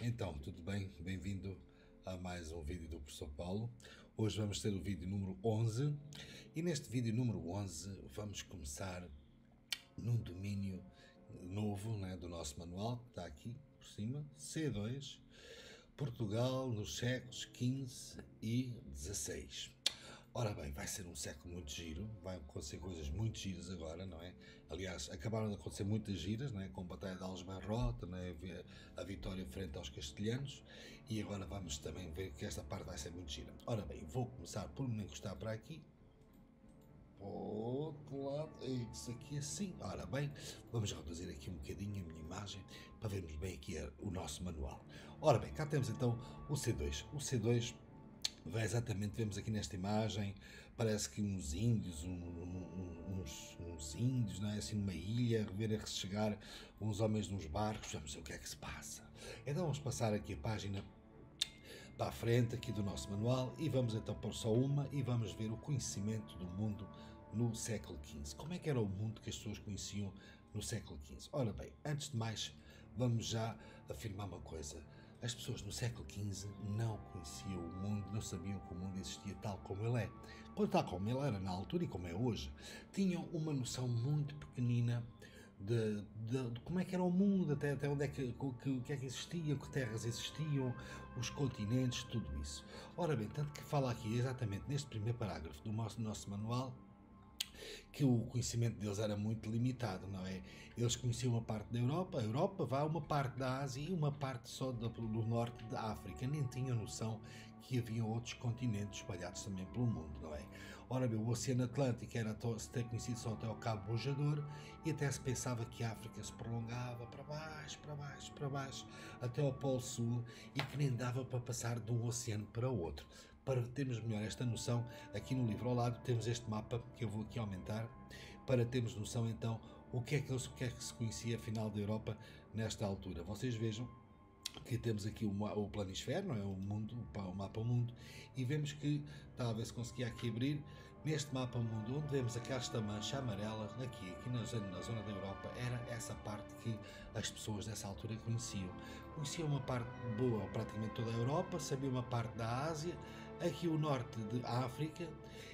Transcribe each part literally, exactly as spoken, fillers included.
Então, tudo bem? Bem-vindo a mais um vídeo do Professor Paulo. Hoje vamos ter o vídeo número onze e neste vídeo número onze vamos começar num domínio novo, né, do nosso manual, que está aqui por cima, C dois, Portugal nos séculos quinze e dezasseis. Ora bem, vai ser um século muito giro, vai acontecer coisas muito giras agora, não é? Aliás, acabaram de acontecer muitas giras, não é? Com a Batalha de Aljubarrota, não é? A vitória frente aos castelhanos, e agora vamos também ver que esta parte vai ser muito gira. Ora bem, vou começar por me encostar para aqui. Outro lado, isso aqui assim. Ora bem, vamos reduzir aqui um bocadinho a minha imagem para vermos bem aqui o nosso manual. Ora bem, cá temos então o C dois. O C dois vai exatamente, vemos aqui nesta imagem, parece que uns índios, um, um, uns, uns índios, não é? Assim numa ilha, ver a chegar uns homens nos barcos, vamos ver o que é que se passa. Então vamos passar aqui a página para a frente aqui do nosso manual e vamos então pôr só uma e vamos ver o conhecimento do mundo no século quinze. Como é que era o mundo que as pessoas conheciam no século quinze? Ora bem, antes de mais, vamos já afirmar uma coisa. As pessoas no século quinze não conheciam o mundo, não sabiam que o mundo existia tal como ele é. Quando tal como ele era na altura e como é hoje, tinham uma noção muito pequenina De, de, de como é que era o mundo, até, até onde é que, que, que é que existia, que terras existiam, os continentes, tudo isso. Ora bem, tanto que fala aqui exatamente neste primeiro parágrafo do nosso, nosso manual, que o conhecimento deles era muito limitado, não é? Eles conheciam uma parte da Europa, a Europa vai uma parte da Ásia e uma parte só do, do norte da África, nem tinham noção que havia outros continentes espalhados também pelo mundo, não é? Ora bem, o Oceano Atlântico era se ter conhecido só até ao Cabo Bojador e até se pensava que a África se prolongava para baixo, para baixo, para baixo, até ao Polo Sul e que nem dava para passar de um oceano para o outro. Para termos melhor esta noção, aqui no livro ao lado temos este mapa que eu vou aqui aumentar, para termos noção então o que é que, o que, é que se conhecia afinal da Europa nesta altura. Vocês vejam que temos aqui o, o planisfério, não é? O mundo, o mapa mundo, e vemos que, está a ver se conseguia aqui abrir, neste mapa mundo, onde vemos aqui esta mancha amarela, aqui, aqui na zona, na zona da Europa, era essa parte que as pessoas dessa altura conheciam. Conheciam uma parte boa, praticamente toda a Europa, sabiam uma parte da Ásia, aqui o norte da África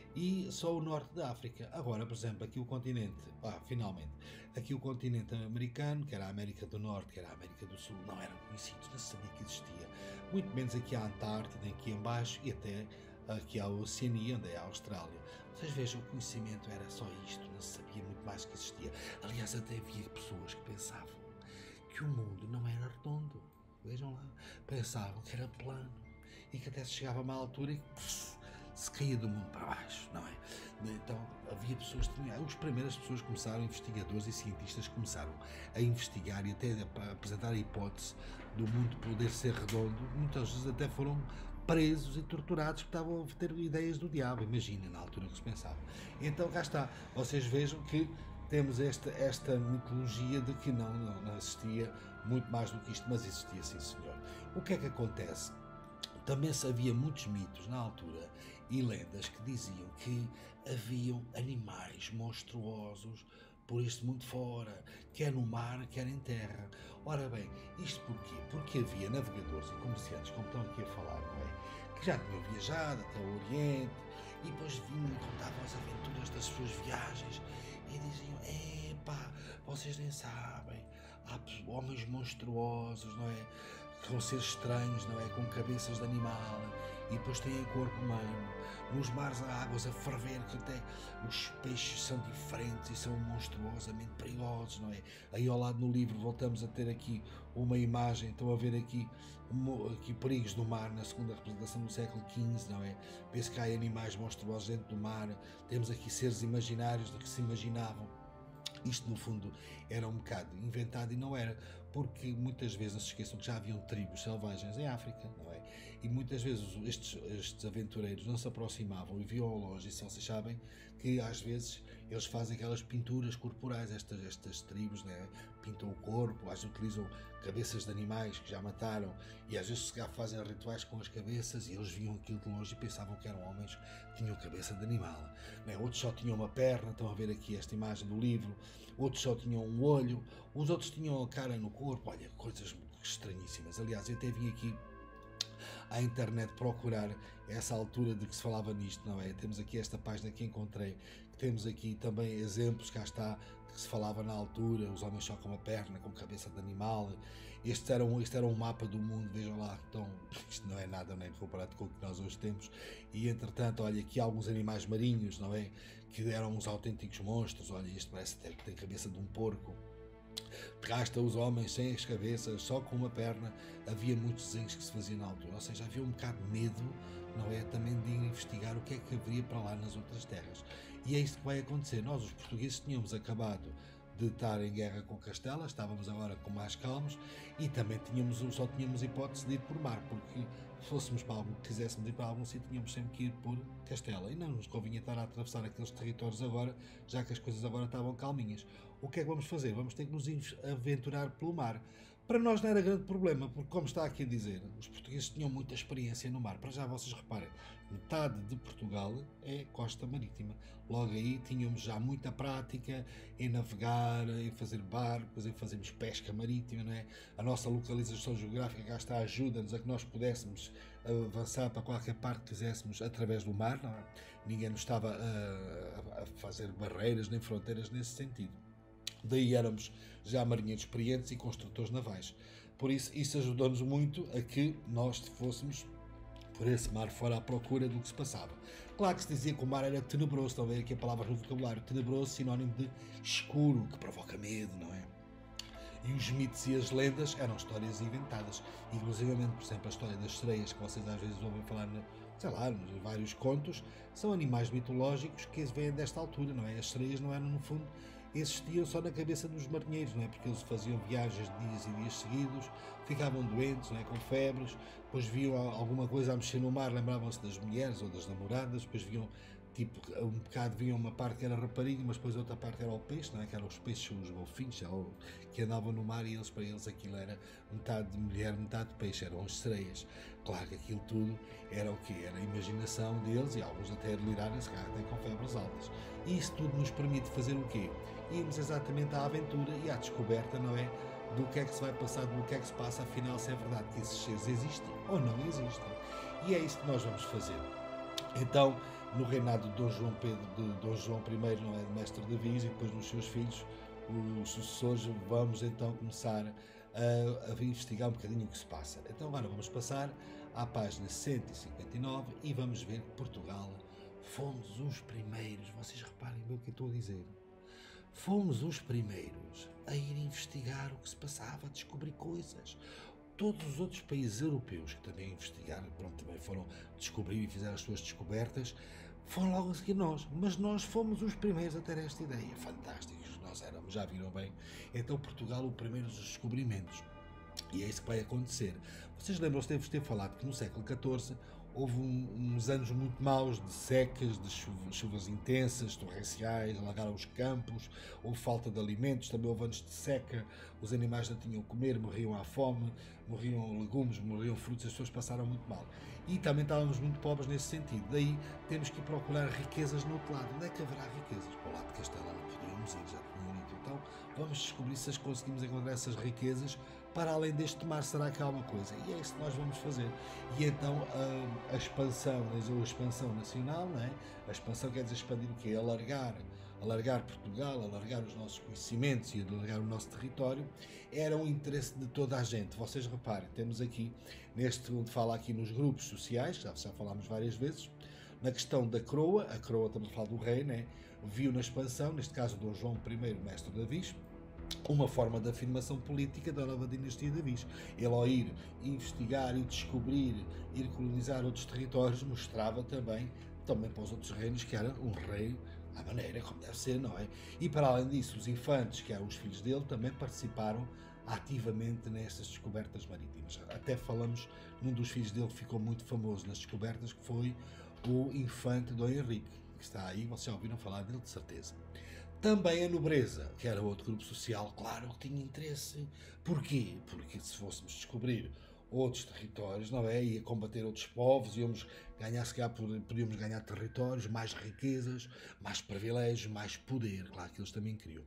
e só o norte da África. Agora, por exemplo, aqui o continente, ah, finalmente, aqui o continente americano, que era a América do Norte, que era a América do Sul, não eram conhecidos, não se sabia que existia. Muito menos aqui a Antártida, aqui em baixo e até aqui a Oceania, onde é a Austrália. Vocês vejam, o conhecimento era só isto, não se sabia muito mais que existia. Aliás, até havia pessoas que pensavam que o mundo não era redondo. Vejam lá, pensavam que era plano e que até se chegava a uma altura e pff, se caía do mundo para baixo, não é? Então havia pessoas, as primeiras pessoas começaram, investigadores e cientistas começaram a investigar e até a apresentar a hipótese do mundo poder ser redondo. Muitas vezes até foram presos e torturados que estavam a ter ideias do diabo, imagina, na altura que se pensava. Então cá está, vocês vejam que temos esta, esta mitologia de que não, não, não existia muito mais do que isto, mas existia, sim senhor. O que é que acontece? Também havia muitos mitos na altura e lendas que diziam que haviam animais monstruosos por este mundo fora, quer no mar, quer em terra. Ora bem, isto porquê? Porque havia navegadores e comerciantes, como estão aqui a falar, não é? Que já tinham viajado até o Oriente e depois vinham e contavam as aventuras das suas viagens e diziam, epá, vocês nem sabem, há homens monstruosos, não é? Com seres estranhos, não é? Com cabeças de animal e depois têm corpo humano. Nos mares há águas a ferver que até os peixes são diferentes e são monstruosamente perigosos, não é? Aí ao lado no livro voltamos a ter aqui uma imagem, estão a ver aqui, aqui perigos do mar na segunda representação do século quinze, não é? Penso que há animais monstruosos dentro do mar, temos aqui seres imaginários do que se imaginavam. Isto, no fundo, era um bocado inventado e não era, porque muitas vezes, não se esqueçam que já haviam tribos selvagens em África, não é? E muitas vezes estes, estes aventureiros não se aproximavam e viam ao longe, e se vocês sabem que às vezes eles fazem aquelas pinturas corporais, estas, estas tribos, né? Pintam o corpo, às vezes utilizam cabeças de animais que já mataram e às vezes se fazem rituais com as cabeças e eles viam aquilo de longe e pensavam que eram homens que tinham cabeça de animal, né? Outros só tinham uma perna, estão a ver aqui esta imagem do livro, outros só tinham um olho, os outros tinham a cara no corpo, olha, coisas estranhíssimas. Aliás, eu até vim aqui à internet procurar essa altura de que se falava nisto, não é? Temos aqui esta página que encontrei, que temos aqui também exemplos, cá está, de que se falava na altura, os homens só com uma perna, com cabeça de animal. Este era um, este era um mapa do mundo, vejam lá, então, isto não é nada, nem comparado com o que nós hoje temos. E entretanto, olha, aqui alguns animais marinhos, não é? Que eram uns autênticos monstros, olha, este parece ter, tem cabeça de um porco. Rasta os homens sem as cabeças, só com uma perna. Havia muitos desenhos que se faziam na altura, ou seja, havia um bocado de medo, não é? Também de investigar o que é que haveria para lá nas outras terras. E é isso que vai acontecer. Nós, os portugueses, tínhamos acabado de estar em guerra com Castela, estávamos agora com mais calmos e também tínhamos, só tínhamos hipótese de ir por mar, porque se fôssemos para algum, quiséssemos ir para algum sítio, tínhamos sempre que ir por Castela e não nos convinha estar a atravessar aqueles territórios agora, já que as coisas agora estavam calminhas. O que é que vamos fazer? Vamos ter que nos aventurar pelo mar. Para nós não era grande problema, porque como está aqui a dizer, os portugueses tinham muita experiência no mar. Para já vocês reparem, metade de Portugal é costa marítima. Logo aí tínhamos já muita prática em navegar, em fazer barcos, em fazermos pesca marítima, não é? A nossa localização geográfica cá está, ajuda-nos a que nós pudéssemos avançar para qualquer parte que quiséssemos através do mar, não é? Ninguém nos estava a, a fazer barreiras nem fronteiras nesse sentido. Daí éramos já marinheiros experientes e construtores navais. Por isso, isso ajudou-nos muito a que nós fôssemos por esse mar fora à procura do que se passava. Claro que se dizia que o mar era tenebroso, estão a ver aqui a palavra no vocabulário, tenebroso, sinónimo de escuro, que provoca medo, não é? E os mitos e as lendas eram histórias inventadas. Inclusivamente, por exemplo, a história das sereias, que vocês às vezes ouvem falar, sei lá, nos vários contos, são animais mitológicos que vêm desta altura, não é? As sereias não eram, no fundo, existiam só na cabeça dos marinheiros, não é? Porque eles faziam viagens de dias e dias seguidos, ficavam doentes, não é? Com febres, depois viam alguma coisa a mexer no mar, lembravam-se das mulheres ou das namoradas, depois viam, tipo, um bocado viam uma parte que era rapariga, mas depois outra parte era o peixe, não é? Que eram os peixes, os golfinhos, que andavam no mar e eles, para eles aquilo era metade de mulher, metade de peixe, eram as sereias. Claro que aquilo tudo era o quê? Era a imaginação deles e alguns até delirarem, se calhar até com febres altas. E isso tudo nos permite fazer o quê? Irmos exatamente à aventura e à descoberta, não é? Do que é que se vai passar, do que é que se passa, afinal, se é verdade que esses seres existem ou não existem. E é isso que nós vamos fazer. Então, no reinado de Dom João Pedro, de Dom João I, não é, de mestre de Viz, e depois nos seus filhos, os sucessores, vamos então começar a, a investigar um bocadinho o que se passa. Então agora vamos passar à página cento e cinquenta e nove e vamos ver que Portugal fomos os primeiros, vocês reparem bem o que eu estou a dizer, fomos os primeiros a ir investigar o que se passava, a descobrir coisas. Todos os outros países europeus que também investigaram, pronto, também foram descobrir e fizeram as suas descobertas, foram logo a seguir nós, mas nós fomos os primeiros a ter esta ideia. Fantásticos nós éramos, já viram bem? Então Portugal, o primeiro dos descobrimentos. E é isso que vai acontecer. Vocês lembram-se de ter falado que no século catorze houve um, uns anos muito maus de secas, de chuvas, chuvas intensas, torrenciais, alagaram os campos, houve falta de alimentos, também houve anos de seca, os animais não tinham a comer, morriam à fome, morriam legumes, morriam frutos, as pessoas passaram muito mal. E também estávamos muito pobres nesse sentido. Daí temos que ir procurar riquezas no outro lado. Onde é que haverá riquezas? Para o lado de Castela não podíamos ir, já tinham ido. Então vamos descobrir se conseguimos encontrar essas riquezas para além deste mar. Será que há alguma coisa? E é isso que nós vamos fazer. E então a, a expansão, a expansão nacional, não é? A expansão quer dizer expandir o quê? Alargar, alargar Portugal, alargar os nossos conhecimentos e alargar o nosso território, era um interesse de toda a gente. Vocês reparem, temos aqui, neste onde fala aqui nos grupos sociais, já, já falámos várias vezes, na questão da coroa, a coroa também fala do rei, né? Viu na expansão, neste caso Dom João I, mestre de Viz, uma forma de afirmação política da nova dinastia de Viz. Ele, ao ir investigar e descobrir, ir colonizar outros territórios, mostrava também, também para os outros reinos que era um rei à maneira como deve ser, não é? E para além disso, os infantes, que eram os filhos dele, também participaram ativamente nestas descobertas marítimas. Até falamos num dos filhos dele que ficou muito famoso nas descobertas, que foi o infante Dom Henrique, que está aí, vocês já ouviram falar dele de certeza. Também a nobreza, que era outro grupo social, claro que tinha interesse. Porquê? Porque se fôssemos descobrir outros territórios, não é? Ia combater outros povos, íamos ganhar, se calhar, podíamos ganhar territórios, mais riquezas, mais privilégios, mais poder, claro que eles também queriam.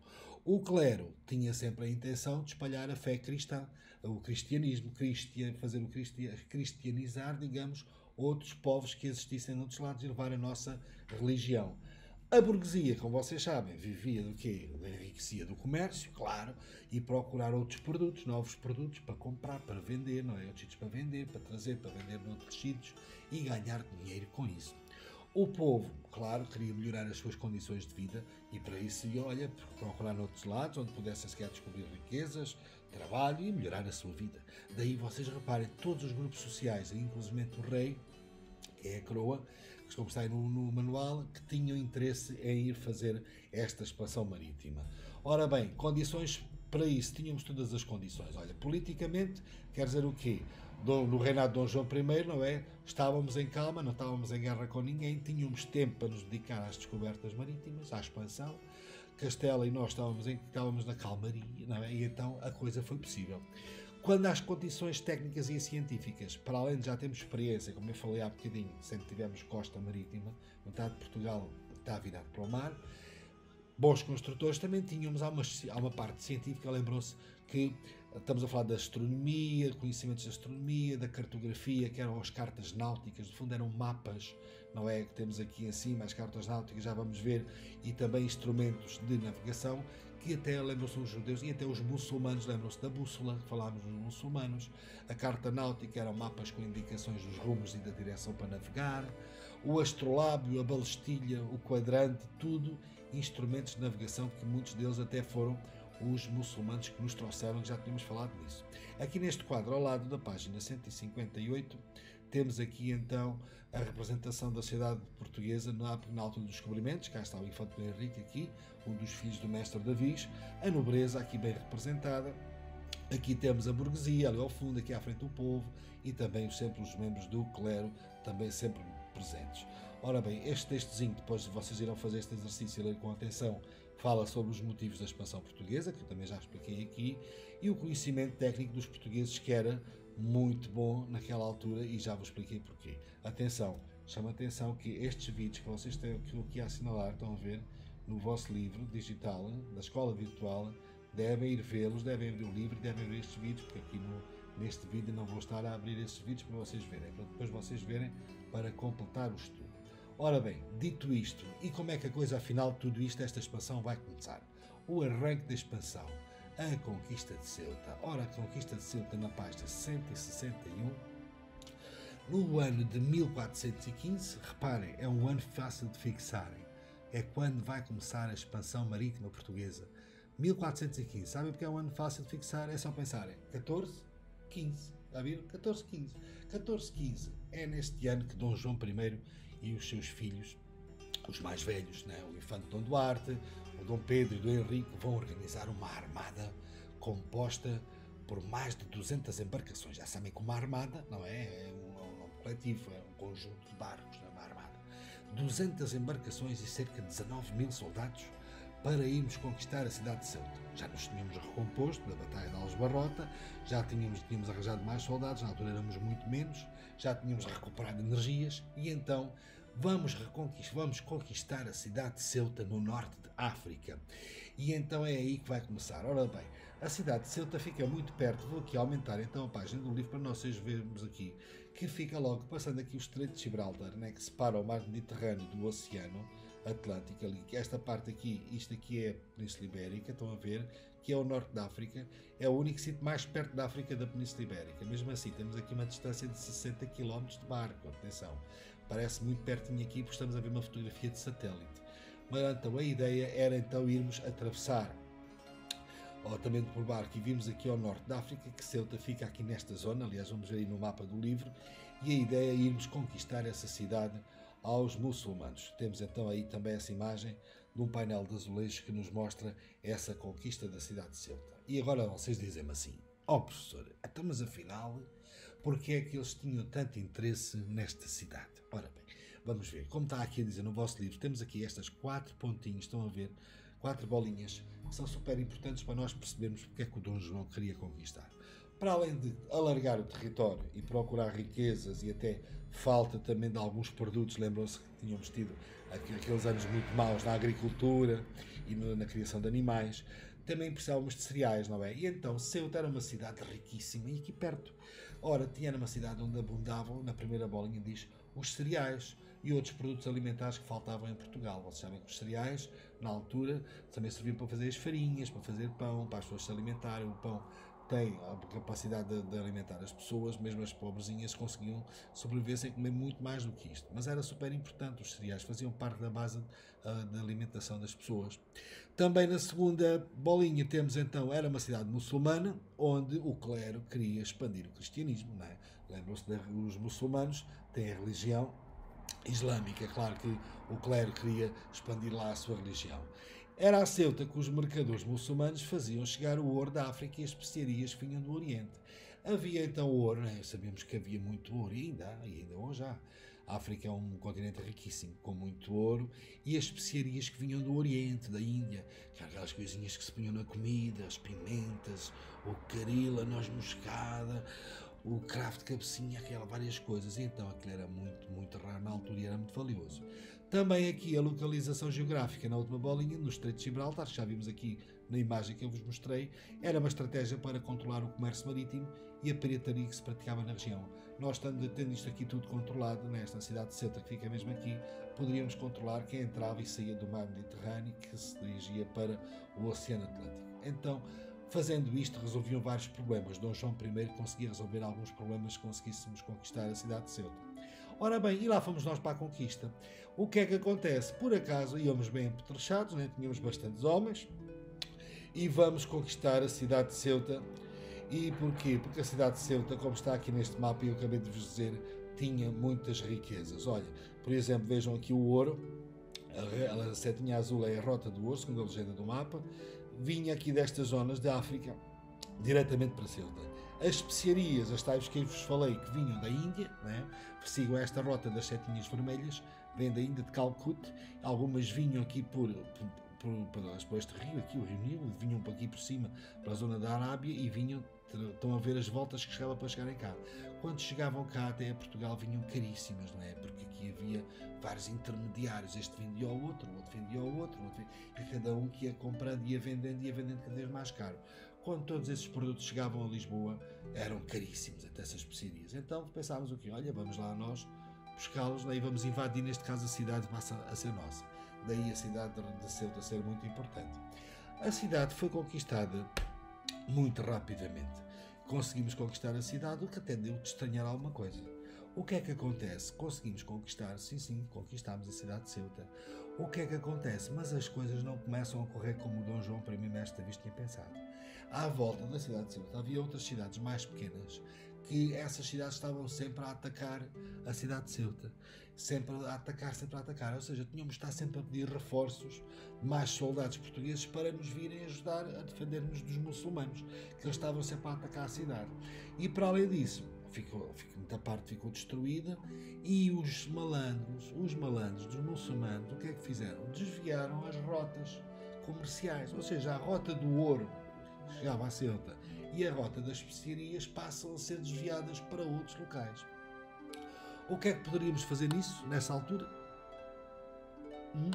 O clero tinha sempre a intenção de espalhar a fé cristã, o cristianismo, cristian, fazer o cristian, cristianizar, digamos, outros povos que existissem noutros lados e levar a nossa religião. A burguesia, como vocês sabem, vivia do quê? Enriquecia do comércio, claro, e procurar outros produtos, novos produtos para comprar, para vender, não é? Outros sítios para vender, para trazer, para vender noutros sítios e ganhar dinheiro com isso. O povo, claro, queria melhorar as suas condições de vida e para isso ia, olha, procurar noutros lados onde pudessem sequer descobrir riquezas, trabalho e melhorar a sua vida. Daí vocês reparem, todos os grupos sociais, inclusive o rei, que é a coroa, que como está aí no, no manual, que tinham interesse em ir fazer esta expansão marítima. Ora bem, condições para isso, tínhamos todas as condições. Olha, politicamente, quer dizer o quê? No reinado de Dom João I, não é? Estávamos em calma, não estávamos em guerra com ninguém, tínhamos tempo para nos dedicar às descobertas marítimas, à expansão. Castela e nós estávamos, em, estávamos na calmaria, não é? E então a coisa foi possível. Quando às condições técnicas e científicas, para além de já termos experiência, como eu falei há bocadinho, sempre tivemos costa marítima, metade de Portugal está virado para o mar, bons construtores também tínhamos, há uma, há uma parte científica, lembrou-se que estamos a falar da astronomia, conhecimentos de astronomia, da cartografia, que eram as cartas náuticas, no fundo eram mapas, não é? Que temos aqui em cima, as cartas náuticas, já vamos ver, e também instrumentos de navegação, que até lembram-se os judeus e até os muçulmanos lembram-se da bússola, que falámos dos muçulmanos. A carta náutica eram mapas com indicações dos rumos e da direção para navegar. O astrolábio, a balestilha, o quadrante, tudo instrumentos de navegação que muitos deles até foram os muçulmanos que nos trouxeram, que já tínhamos falado nisso. Aqui neste quadro, ao lado da página cento e cinquenta e oito, temos aqui então a representação da sociedade portuguesa na, na altura dos descobrimentos. Cá está o Infante Dom Henrique aqui, um dos filhos do mestre Davis, a nobreza aqui bem representada. Aqui temos a burguesia, ali ao fundo, aqui à frente o povo, e também sempre os membros do clero, também sempre presentes. Ora bem, este textozinho, depois de vocês irão fazer este exercício e ler com atenção, fala sobre os motivos da expansão portuguesa, que eu também já expliquei aqui, e o conhecimento técnico dos portugueses, que era muito bom naquela altura, e já vos expliquei porquê. Atenção, chama atenção que estes vídeos que vocês têm aqui a assinalar, estão a ver no vosso livro digital, da escola virtual, devem ir vê-los, devem abrir o livro, devem ver estes vídeos, porque aqui no, neste vídeo não vou estar a abrir estes vídeos para vocês verem, para depois vocês verem, para completar o estudo. Ora bem, dito isto, e como é que a coisa afinal de tudo isto, esta expansão vai começar? O arranque da expansão, a conquista de Ceuta. Ora, a conquista de Ceuta na página cento e sessenta e um, no ano de mil quatrocentos e quinze, reparem, é um ano fácil de fixarem, é quando vai começar a expansão marítima portuguesa. mil quatrocentos e quinze, sabem porque é um ano fácil de fixar? É só pensarem, catorze, quinze, já viram? catorze, quinze. catorze, quinze é neste ano que Dom João I e os seus filhos, os mais velhos, né? O infante Dom Duarte, o Dom Pedro e o Dom Henrique, vão organizar uma armada composta por mais de duzentas embarcações. Já sabem que uma armada não é, é um, um nome coletivo, é um conjunto de barcos, não é uma armada. duzentas embarcações e cerca de dezanove mil soldados para irmos conquistar a cidade de Ceuta. Já nos tínhamos recomposto da Batalha de Aljubarrota, já tínhamos, tínhamos arranjado mais soldados, na altura éramos muito menos, já tínhamos recuperado energias e então vamos, reconquistar, vamos conquistar a cidade de Ceuta no norte de África. E então é aí que vai começar. Ora bem, a cidade de Ceuta fica muito perto, vou aqui aumentar então a página do livro para nós vermos aqui, que fica logo passando aqui o Estreito de Gibraltar, né, que separa o mar Mediterrâneo do Oceano Atlântico ali, que esta parte aqui, isto aqui é a Península Ibérica, estão a ver, que é o norte da África, é o único sítio mais perto da África da Península Ibérica. Mesmo assim, temos aqui uma distância de sessenta quilómetros de barco, atenção, parece muito pertinho aqui, porque estamos a ver uma fotografia de satélite. Mas então a ideia era então irmos atravessar altamente por barco e vimos aqui ao norte da África, que Ceuta fica aqui nesta zona, aliás vamos ver aí no mapa do livro, e a ideia é irmos conquistar essa cidade aos muçulmanos. Temos então aí também essa imagem de um painel de azulejos que nos mostra essa conquista da cidade de Ceuta. E agora vocês dizem-me assim, ó oh, professor, então mas afinal, porque é que eles tinham tanto interesse nesta cidade? Ora bem, vamos ver, como está aqui a dizer no vosso livro, temos aqui estas quatro pontinhos, estão a ver, quatro bolinhas, que são super importantes para nós percebermos porque é que o Dom João queria conquistar. Para além de alargar o território e procurar riquezas e até falta também de alguns produtos, lembram-se que tínhamos tido aqueles anos muito maus na agricultura e no, na criação de animais, também precisávamos de cereais, não é? E então Ceuta era uma cidade riquíssima e aqui perto. Ora, tinha uma cidade onde abundavam, na primeira bolinha diz, os cereais e outros produtos alimentares que faltavam em Portugal. Vocês sabem que os cereais, na altura, também serviam para fazer as farinhas, para fazer pão, para as pessoas se alimentarem. O pão tem a capacidade de, de alimentar as pessoas, mesmo as pobrezinhas conseguiam sobreviver sem comer muito mais do que isto. Mas era super importante, os cereais faziam parte da base uh, da alimentação das pessoas. Também na segunda bolinha temos então, era uma cidade muçulmana, onde o clero queria expandir o cristianismo, não é? Lembram-se dos muçulmanos, têm a religião islâmica, é claro que o clero queria expandir lá a sua religião. Era a Ceuta que os mercadores muçulmanos faziam chegar o ouro da África e as especiarias que vinham do Oriente. Havia então ouro, né? Sabemos que havia muito ouro, e ainda há, e ainda hoje há. A África é um continente riquíssimo, com muito ouro, e as especiarias que vinham do Oriente, da Índia, aquelas coisinhas que se punham na comida, as pimentas, o caril, a noz moscada, o cravo de cabecinha, aquela, várias coisas. E então aquilo era muito, muito raro na altura e era muito valioso. Também aqui a localização geográfica na última bolinha, no Estreito de Gibraltar, já vimos aqui na imagem que eu vos mostrei, era uma estratégia para controlar o comércio marítimo e a pirataria que se praticava na região. Nós, tendo, tendo isto aqui tudo controlado, nesta cidade de Ceuta, que fica mesmo aqui, poderíamos controlar quem entrava e saía do mar Mediterrâneo, que se dirigia para o Oceano Atlântico. Então, fazendo isto, resolviam vários problemas. Dom João I conseguia resolver alguns problemas se conseguíssemos conquistar a cidade de Ceuta. Ora bem, e lá fomos nós para a conquista. O que é que acontece? Por acaso íamos bem apetrechados, né? Tínhamos bastantes homens, e vamos conquistar a cidade de Ceuta. E porquê? Porque a cidade de Ceuta, como está aqui neste mapa e eu acabei de vos dizer, tinha muitas riquezas. Olha, por exemplo, vejam aqui o ouro, a setinha azul é a rota do ouro, segundo a legenda do mapa, vinha aqui destas zonas da África, diretamente para Ceuta. As especiarias, as tais que eu vos falei, que vinham da Índia, né? Sigam esta rota das setinhas vermelhas, vêm da Índia de Calcute, algumas vinham aqui por, por, por, por este rio, aqui o Rio Nilo, vinham para aqui por cima, para a zona da Arábia, e vinham, estão a ver as voltas que chegava para chegarem cá. Quando chegavam cá até a Portugal vinham caríssimas, não é? Porque aqui havia vários intermediários, este vendia ao outro, o outro vendia ao outro, o outro vendia, e cada um que ia comprando, ia vendendo, ia vendendo cada vez mais caro. Quando todos esses produtos chegavam a Lisboa, eram caríssimos, até essas especiarias. Então pensámos o quê? Olha, vamos lá nós buscá-los, daí vamos invadir, neste caso, a cidade passa a ser nossa. Daí a cidade de Ceuta ser muito importante. A cidade foi conquistada muito rapidamente. Conseguimos conquistar a cidade, o que até deu de estranhar alguma coisa. O que é que acontece? Conseguimos conquistar, sim, sim, conquistámos a cidade de Ceuta. O que é que acontece? Mas as coisas não começam a correr como o Dom João I Mestre da Vista tinha pensado. À volta da cidade de Ceuta havia outras cidades mais pequenas, que essas cidades estavam sempre a atacar a cidade de Ceuta. Sempre a atacar, sempre a atacar. Ou seja, tínhamos de estar sempre a pedir reforços, mais soldados portugueses para nos virem ajudar a defender-nos dos muçulmanos, que eles estavam sempre a atacar a cidade. E para além disso, ficou, ficou, muita parte ficou destruída, e os malandros, os malandros dos muçulmanos, o que é que fizeram? Desviaram as rotas comerciais, ou seja, a rota do ouro chegava a Ceuta e a rota das especiarias passam a ser desviadas para outros locais. O que é que poderíamos fazer nisso, nessa altura? Hum?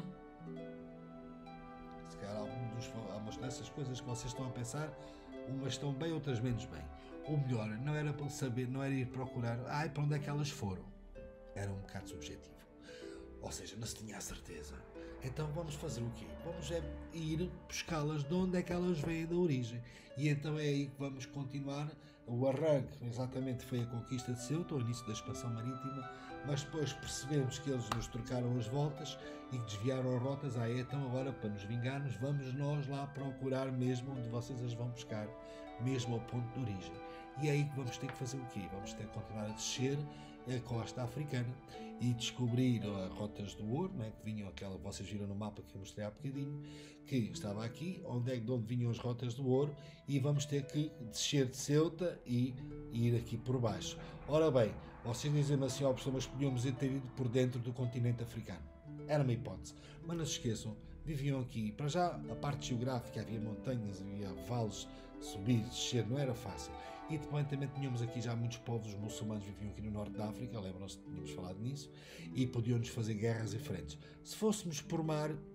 Se calhar algumas dessas coisas que vocês estão a pensar, umas estão bem, outras menos bem. O melhor não era para saber, não era ir procurar, ai, para onde é que elas foram. Era um bocado subjetivo. Ou seja, não se tinha a certeza. Então vamos fazer o quê? Vamos é ir buscá-las de onde é que elas vêm da origem. E então é aí que vamos continuar. O arranque, exatamente, foi a conquista de Ceuta, o início da expansão marítima, mas depois percebemos que eles nos trocaram as voltas e desviaram as rotas. Ah, então agora, para nos vingarmos, vamos nós lá procurar mesmo onde vocês as vão buscar, mesmo ao ponto de origem. E é aí que vamos ter que fazer o quê? Vamos ter que continuar a descer a costa africana e descobrir as rotas do ouro, né, que vinham aquela, vocês viram no mapa que eu mostrei há bocadinho, que estava aqui, onde é de onde vinham as rotas do ouro, e vamos ter que descer de Ceuta e ir aqui por baixo. Ora bem, vocês dizem-me assim, ó, mas podíamos ter ido por dentro do continente africano. Era uma hipótese, mas não se esqueçam, viviam aqui, para já a parte geográfica, havia montanhas, havia vales, subir, descer, não era fácil. E depois também tínhamos aqui já muitos povos muçulmanos que viviam aqui no norte da África, lembram-se que tínhamos falado nisso, e podiam-nos fazer guerras e frentes. Se fôssemos por mar,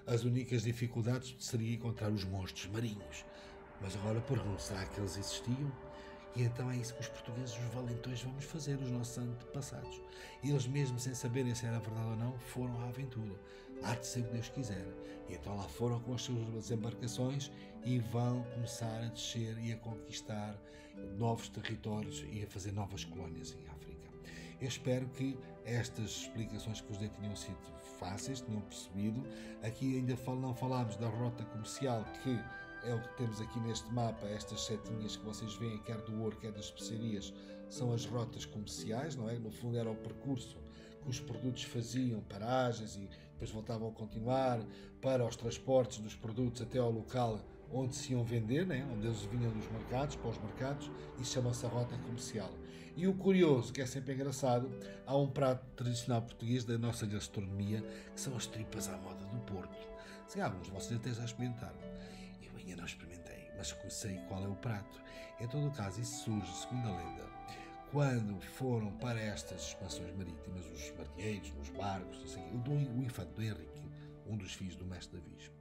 as únicas dificuldades seria encontrar os monstros marinhos. Mas agora pergunto, será que eles existiam? E então é isso que os portugueses, os valentões, vamos fazer, os nossos antepassados. E eles, mesmo sem saberem se era verdade ou não, foram à aventura. Há de ser o que Deus quiser. E então lá foram com as suas embarcações e vão começar a descer e a conquistar novos territórios e a fazer novas colónias em África. Eu espero que estas explicações que vos dei tenham sido fáceis, tenham percebido. Aqui ainda não falámos da rota comercial, que é o que temos aqui neste mapa. Estas setinhas que vocês veem, quer do ouro, quer das especiarias, são as rotas comerciais, não é? No fundo era o percurso que os produtos faziam, paragens, e depois voltavam a continuar para os transportes dos produtos até ao local onde se iam vender, né? Onde eles vinham dos mercados, para os mercados. Isso chama-se a rota comercial. E o curioso, que é sempre engraçado, há um prato tradicional português da nossa gastronomia, que são as tripas à moda do Porto. Se alguns de vocês até já experimentaram. Eu ainda não experimentei, mas sei qual é o prato. Em todo o caso, isso surge, segundo a lenda, quando foram para estas expansões marítimas os marinheiros, nos barcos, assim, o, o infante do Henrique, um dos filhos do mestre Davis,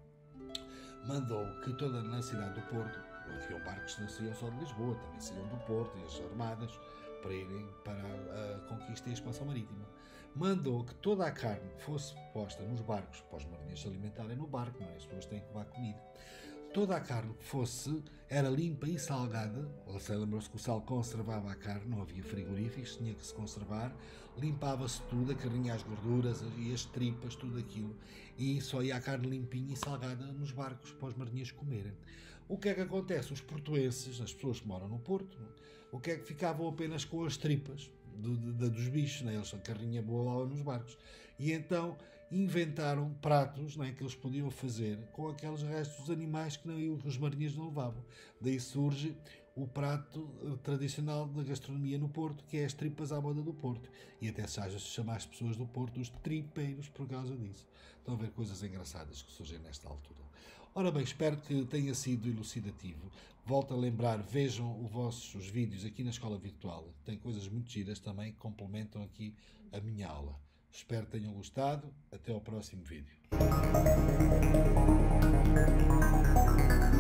mandou que toda na cidade do Porto, haviam barcos que não saíam só de Lisboa, também saíam do Porto e as armadas para irem para a, a conquista e a expansão marítima. Mandou que toda a carne fosse posta nos barcos, para os marinheiros se alimentarem no barco, não é? As pessoas têm que levar comida. Toda a carne que fosse era limpa e salgada. Você lembrou-se que o sal conservava a carne, não havia frigoríficos, tinha que se conservar. Limpava-se tudo, a carninha, as gorduras e as tripas, tudo aquilo. E só ia a carne limpinha e salgada nos barcos para os marinheiros comerem. O que é que acontece? Os portuenses, as pessoas que moram no Porto, o que é que ficavam apenas com as tripas do, de, dos bichos, né? Eles, a carninha boa lá nos barcos. E então inventaram pratos, não é, que eles podiam fazer com aqueles restos dos animais que, não, que os marinheiros não levavam. Daí surge o prato tradicional da gastronomia no Porto, que é as tripas à moda do Porto. E até se chama as pessoas do Porto os tripeiros por causa disso. Estão a ver coisas engraçadas que surgem nesta altura. Ora bem, espero que tenha sido elucidativo. Volto a lembrar, vejam os vossos vídeos aqui na Escola Virtual. Tem coisas muito giras também que complementam aqui a minha aula. Espero que tenham gostado. Até ao próximo vídeo.